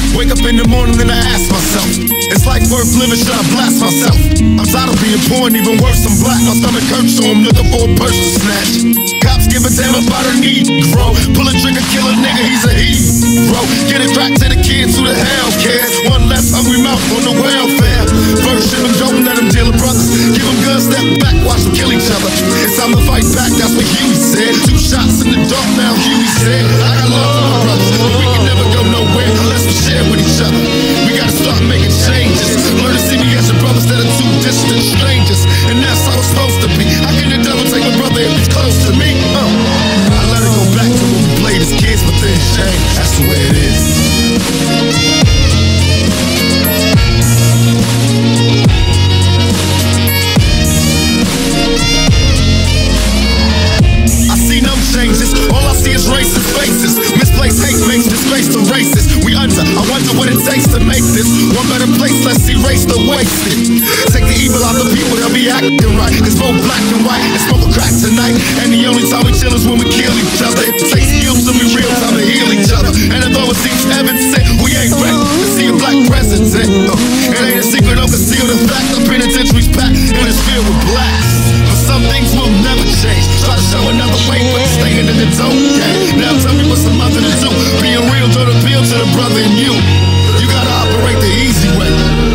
Wake up in the morning and I ask myself, it's like worth living, should I blast myself? I'm tired of being poor and even worse, I'm black. My stomach hurts, so I'm looking for a purse to snatch. Cops give a damn about a Negro. Pull a trigger, kill a nigga, he's a hero. Get it back to the kids who the hell cares. One less hungry mouth on the welfare. First ship them, don't let them deal with brothers. Give them guns, step back, watch them kill each other. It's time to fight back, that's what Huey said. 2 shots in the dark now, Huey said. I got love for my brothers, but we can never go nowhere unless we share with each other. We gotta start making changes. Learn to see me as your brothers that are 2 distant strangers. And that's how it's supposed to be. How can the devil take my brother if he's close to me? I let it go back to when we played as kids, but then change. That's the way it is. Changes. All I see is racist faces. Misplaced hate makes disgrace to races. We under, I wonder what it takes to make this one better place. Let's erase the wasted. Take the evil out the people, they'll be acting right. Cause both black and white and smoke a crack tonight. And the only time we chill is when we kill each other. It takes skills to be real time to heal each other. And although it seems heaven sent, we ain't ready to see a black president. It ain't a secret, don't conceal the fact. The penitentiary's packed and it's filled with blacks. But some things will never change. Try to show another way, but staying in the zone. Now tell me what's the mother to do. Being real don't appeal to the brother in you. You gotta operate the easy way.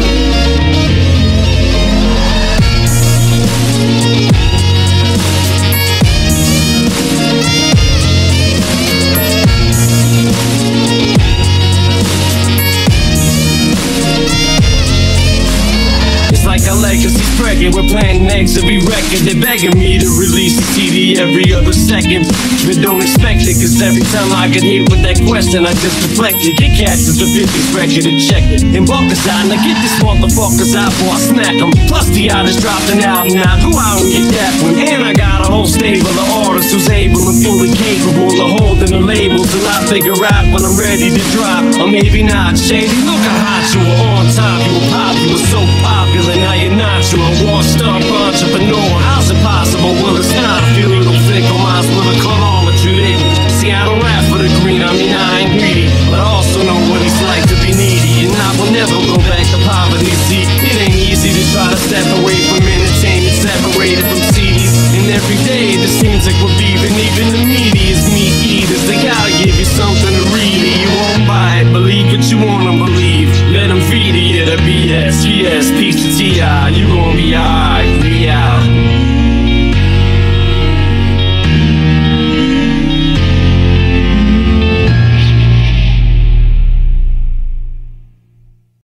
Our legacy's pregnant, we're planting eggs every record. They're begging me to release a CD every other second. But don't expect it, cause every time I get hit with that question, I just deflect it. Get catches the 50s record and check it. And Buckers out, now get these motherfuckers out before I smack them. Plus the artist dropped an album now, go out and get that one. And I got a whole stable of artists who's able and fully capable of holding the labels. And I figure out when I'm ready to drop, or maybe not. Shady, look how hot you were on top. You were popular, so popular, now you're not. You're a one-star entrepreneur. How's it possible? Well, it's not. If you're a little thick on my split a kilometer, you didn't. See, I don't rap for the green, I mean, I ain't greedy. But I also know what it's like to be needy. And I will never go back to poverty. See, it ain't easy to try to step away from entertainment, separated from CDs. And every day, it seems like we're beefing. Even the media is meat eaters. They gotta give you something to read it. You won't buy it, believe what you wanna believe. Let them feed you the BS, yes, peace to T.I. You gon' be alright.